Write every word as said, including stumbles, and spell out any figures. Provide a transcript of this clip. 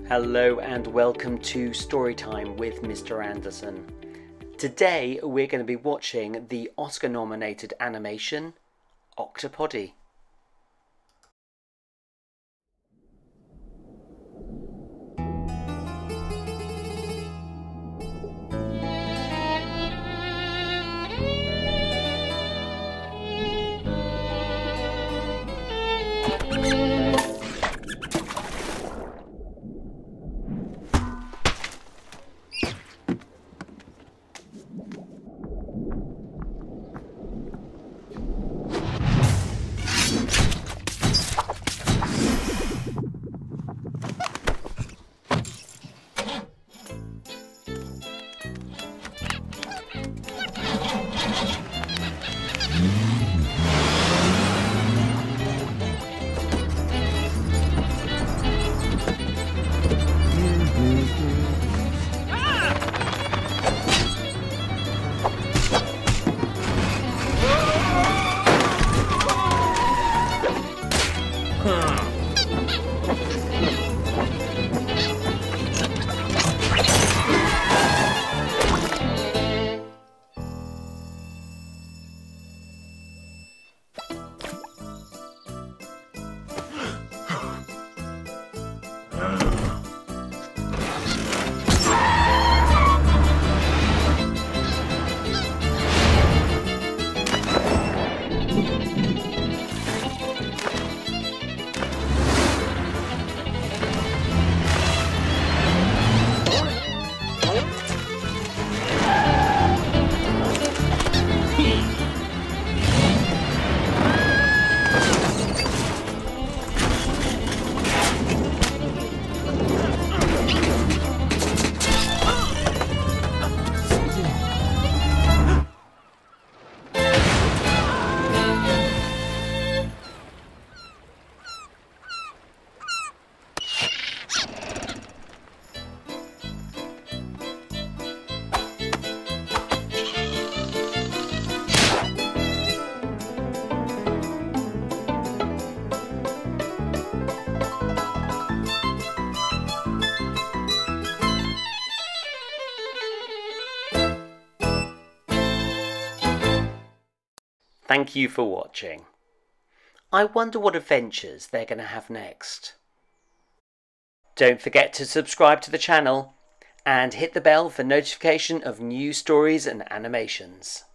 Hello and welcome to Storytime with Mister Anderson. Today we're going to be watching the Oscar-nominated animation Oktopodi. Thank you for watching. I wonder what adventures they're going to have next. Don't forget to subscribe to the channel and hit the bell for notification of new stories and animations.